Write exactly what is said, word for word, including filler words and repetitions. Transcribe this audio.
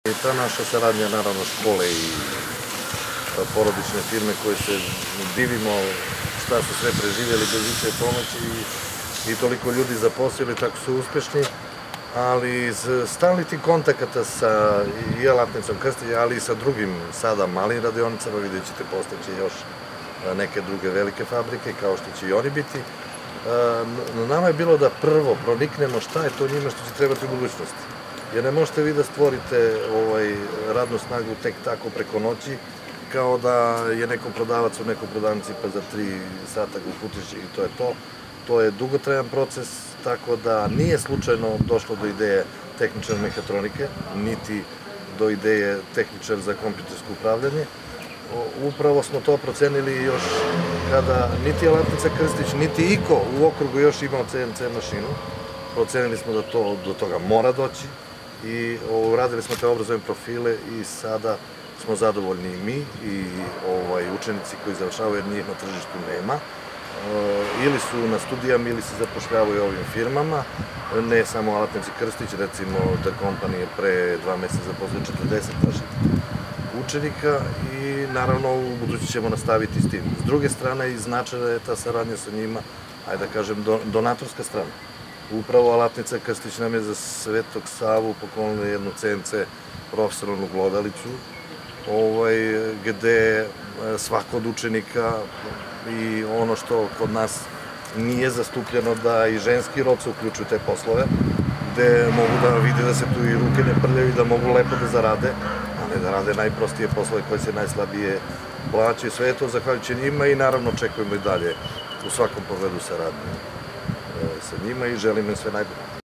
Ta naša saradnja, naravno, škole i porodične firme koje se divimo šta su sve preživjeli bez ičije pomoći i toliko ljudi zaposlili, tako su uspešni, ali iz stalnih tih kontakata sa i Alatnicom Krstić, ali i sa drugim sada malim radionicama, vidjet ćete postojeće još neke druge velike fabrike, kao što će i oni biti. Nama je bilo da prvo proniknemo šta je to njima što će trebati u budućnosti. Jer ne možete vi da stvorite radnu snagu tek tako preko noći, kao da je neko prodavac u nekoj prodavnici pa za tri sata ga uputiš i to je to. To je dugotrajan proces, tako da nije slučajno došlo do ideje tehničar mehatronike, niti do ideje tehničar za kompjutersko upravljanje. Upravo smo to procenili još kada niti Alatnica Krstić, niti iko u okrugu još imao C N C mašinu. Procenili smo da do toga mora doći i uradili smo te obrazovne profile i sada smo zadovoljni i mi i učenici koji završavaju jer njih na tržištu nema. Ili su na studijama ili se zapošljavaju ovim firmama, ne samo Alatnici Krstić, recimo The Company je pre dva meseca zaposlio četrdeset naših učenika i naravno u budući ćemo nastaviti s tim. S druge strane i značajna je ta saradnja sa njima, ajde da kažem, donatorska strana. Upravo Alatnica Krstić nam je za Svetog Savu poklonila jednu C N C profesionalnu glodalicu, gde svako od učenika i ono što kod nas nije zastupljeno da i ženski rod se uključuju te poslove, gde mogu da vide da se tu i ruke ne prljaju i da mogu lepo da zarade, a ne da rade najprostije poslove koje se najslabije plaćaju. Sve je to zahvaljujući njima i naravno očekujemo i dalje u svakom pogledu saradnju sa njima i želimo im sve najbolje.